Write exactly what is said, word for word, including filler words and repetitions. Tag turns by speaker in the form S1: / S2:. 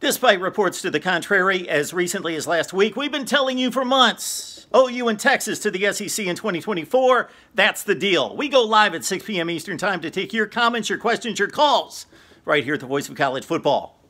S1: Despite reports to the contrary, as recently as last week, we've been telling you for months. O U and Texas to the S E C in twenty twenty-four, that's the deal. We go live at six p m Eastern Time to take your comments, your questions, your calls, right here at the Voice of College Football.